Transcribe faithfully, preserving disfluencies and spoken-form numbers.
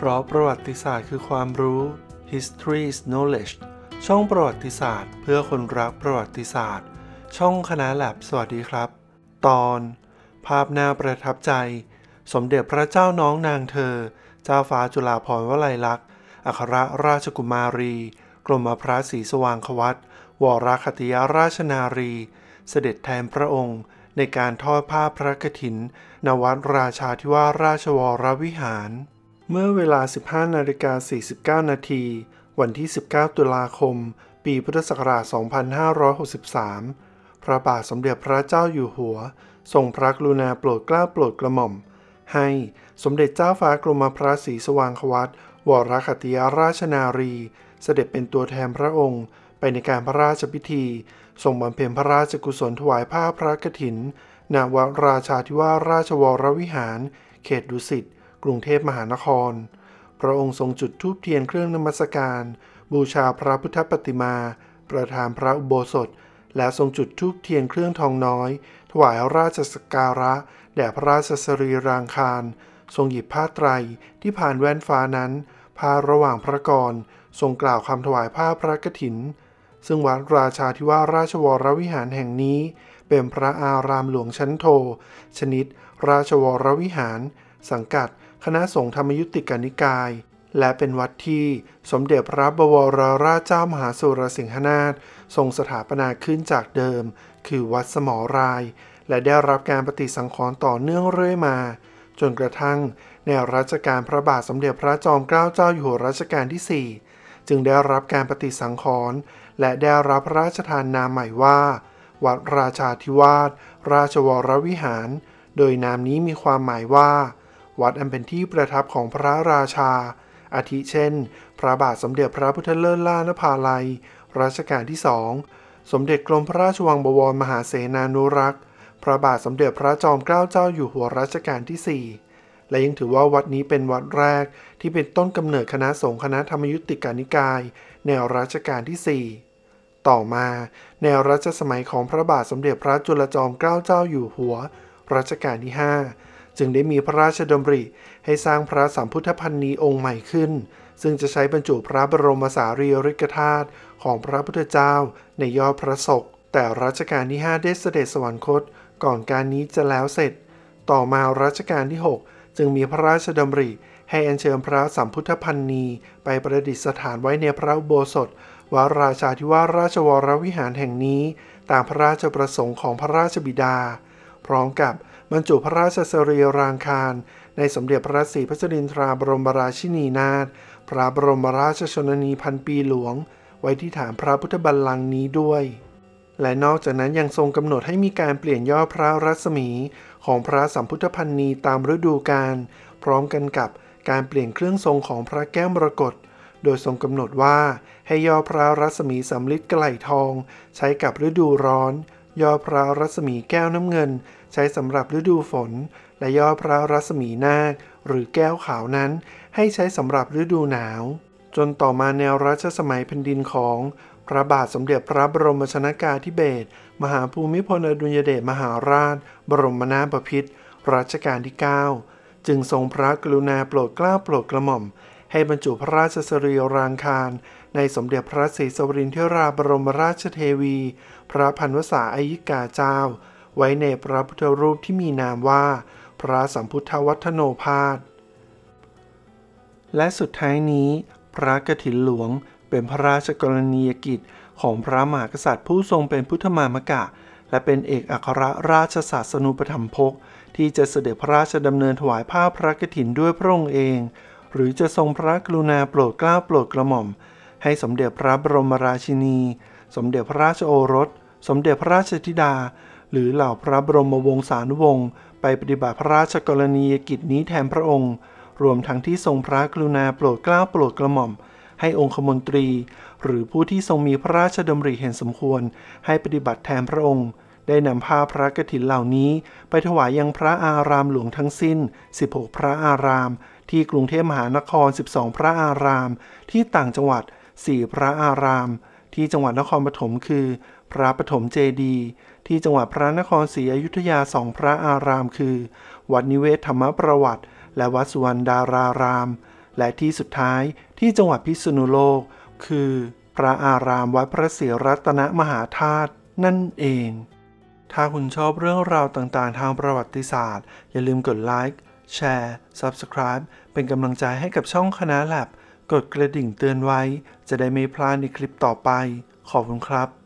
เพราะประวัติศาสตร์คือความรู้ History is Knowledge ช่องประวัติศาสตร์เพื่อคนรักประวัติศาสตร์ช่องคณะแลบสวัสดีครับตอนภาพน่าประทับใจสมเด็จพระเจ้าน้องนางเธอเจ้าฟ้าจุฬาภรณ์วลัยลักษณ์อัครราชกุมารีกรมพระศรีสว่างควัตรวรคติยราชนารีเสด็จแทนพระองค์ในการทอดผ้าพระกฐินณวัดราชาธิวาสราชวรวิหารเมื่อเวลา สิบห้านาฬิกาสี่สิบเก้า นาทีวันที่ สิบเก้า ตุลาคม ปีพุทธศักราช สองพันห้าร้อยหกสิบสาม พระบาทสมเด็จพระเจ้าอยู่หัวทรงพระกรุณาโปรดเกล้าโปรดกระหม่อมให้สมเด็จเจ้าฟ้ากรมพระศรีสว่างควัตรวรคติยราชนารีเสด็จเป็นตัวแทนพระองค์ไปในการพระราชพิธีทรงบำเพ็ญพระราชกุศลถวายผ้าพระกฐินณวัดราชาธิวาสราชวรวิหารเขตดุสิตกรุงเทพมหานครพระองค์ทรงจุดธูปเทียนเครื่องนมัสการบูชาพระพุทธปฏิมาประธานพระอุโบสถและทรงจุดธูปเทียนเครื่องทองน้อยถวายราชสักการะแด่พระราชสรีรางคารทรงหยิบผ้าไตรที่ผ่านแว่นฟ้านั้นพาระหว่างพระกรทรงกล่าวคำถวายผ้าพระกฐินซึ่งวัดราชาธิวาสราชวรวิหารแห่งนี้เป็นพระอารามหลวงชั้นโทชนิดราชวรวิหารสังกัดคณะสงฆ์ธรรมยุติกนิกายและเป็นวัดที่สมเด็จพระบวรราชเจ้ามหาสุรสิงหนาถทรงสถาปนาขึ้นจากเดิมคือวัดสมรายและได้รับการปฏิสังขรณ์ต่อเนื่องเรื่อยมาจนกระทั่งในรัชกาลพระบาทสมเด็จพระจอมเกล้าเจ้าอยู่หัวรัชกาลที่สี่จึงได้รับการปฏิสังขรณ์และได้รับพระราชทานนามใหม่ว่าวัดราชาธิวาสราชวรวิหารโดยนามนี้มีความหมายว่าวัดอันเป็นที่ประทับของพระราชาอาทิเช่นพระบาทสมเด็จพระพุทธเลิศล่านภาลัยรัชกาลที่สองสมเด็จกรมพระราชวังบวรมหาเสนานุรักษ์พระบาทสมเด็จพระจอมเกล้าเจ้าอยู่หัวรัชกาลที่สี่และยังถือว่าวัดนี้เป็นวัดแรกที่เป็นต้นกำเนิดคณะสงฆ์คณะธรรมยุติกานิกายในรัชกาลที่สี่ต่อมาในรัชสมัยของพระบาทสมเด็จพระจุลจอมเกล้าเจ้าอยู่หัวรัชกาลที่ห้าจึงได้มีพระราชดำริให้สร้างพระสัมพุทธพันนีองค์ใหม่ขึ้นซึ่งจะใช้บรรจุพระบรมสารีริกธาตุของพระพุทธเจ้าในยอดพระศกแต่รัชกาลที่ห้าได้เสด็จสวรรคตก่อนการนี้จะแล้วเสร็จต่อมารัชกาลที่หกจึงมีพระราชดำริให้อัญเชิญพระสัมพุทธพันนีไปประดิษฐานไว้ในพระอุโบสถวัดราชาธิวาสราชวรวิหารแห่งนี้ตามพระราชประสงค์ของพระราชบิดาพร้อมกับบรรจุพระราชสรีรางคารในสมเด็จพระศรีพัชรินทราบรมราชินีนาถพระบรมราชชนนีพันปีหลวงไว้ที่ฐานพระพุทธบัลลังก์นี้ด้วยและนอกจากนั้นยังทรงกำหนดให้มีการเปลี่ยนยอดพระรัศมีของพระสัมพุทธพันนีตามฤดูกาลพร้อมกันกับการเปลี่ยนเครื่องทรงของพระแก้วมรกตโดยทรงกำหนดว่าให้ยอดพระรัศมีสำริดไกล่ทองใช้กับฤดูร้อนยอดพระรัศมีแก้วน้ำเงินใช้สำหรับฤดูฝนและยอดพระรัศมีนาคหรือแก้วขาวนั้นให้ใช้สำหรับฤดูหนาวจนต่อมาแนวรัชสมัยแผ่นดินของพระบาทสมเด็จพระบรมชนกาธิเบศรมหาภูมิพลอดุลยเดชมหาราชบรมนาถบพิตรรัชกาลที่เก้าจึงทรงพระกรุณาโปรดเกล้าโปรดกระหม่อมให้บรรจุพระราชสรีรางคารในสมเด็จพระศรีสวรินทราบรมราชเทวีพระพันวษาอัยยิกาเจ้าไว้ในพระพุทธรูปที่มีนามว่าพระสัมพุทธวัฒโนภาสและสุดท้ายนี้พระกฐินหลวงเป็นพระราชกรณียกิจของพระมหากษัตริย์ผู้ทรงเป็นพุทธมามกะและเป็นเอกอัครราชศาสนูปถัมภกที่จะเสด็จพระราชดำเนินถวายผ้าพระกฐินด้วยพระองค์เองหรือจะทรงพระกรุณาโปรดเกล้าโปรดกระหม่อมให้สมเด็จพระบรมราชินีสมเด็จพระราชโอรสสมเด็จพระราชธิดาหรือเหล่าพระบรมวงศานุวงศ์ไปปฏิบัติพระราชกรณียกิจนี้แทนพระองค์รวมทั้งที่ทรงพระกรุณาโปรดเกล้าโปรดกระหม่อมให้องคมนตรีหรือผู้ที่ทรงมีพระราชดำริเห็นสมควรให้ปฏิบัติแทนพระองค์ได้นำผ้าพระกฐินเหล่านี้ไปถวายยังพระอารามหลวงทั้งสิ้นสิบหกพระอารามที่กรุงเทพมหานครสิบสองพระอารามที่ต่างจังหวัดสี่พระอารามที่จังหวัดนครปฐมคือพระปฐมเจดีย์ที่จังหวัดพระนครศรีอยุธยาสองพระอารามคือวัดนิเวศธรรมประวัติและวัดสุวรรณดารารามและที่สุดท้ายที่จังหวัดพิษณุโลกคือพระอารามวัดพระศรีรัตนมหาธาตุนั่นเองถ้าคุณชอบเรื่องราวต่างๆทางประวัติศาสตร์อย่าลืมกดไลค์แชร์ Subscribe เป็นกำลังใจให้กับช่องคณะแลบกดกระดิ่งเตือนไว้จะได้ไม่พลาดในคลิปต่อไปขอบคุณครับ